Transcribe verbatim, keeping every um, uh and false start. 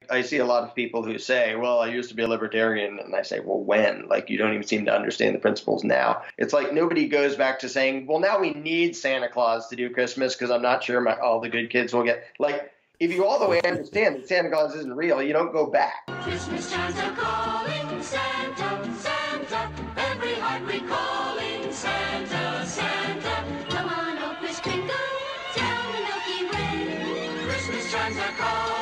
I see a lot of people who say, well, I used to be a libertarian. And I say, well, when? Like, you don't even seem to understand the principles now. It's like nobody goes back to saying, well, now we need Santa Claus to do Christmas because I'm not sure my, all the good kids will get. Like, if you all the way understand that Santa Claus isn't real, you don't go back. Christmas chimes are calling Santa, Santa. Every heart recalling Santa, Santa. Come on, oh, Kris Kringle, down the Milky Way. Christmas chimes are calling.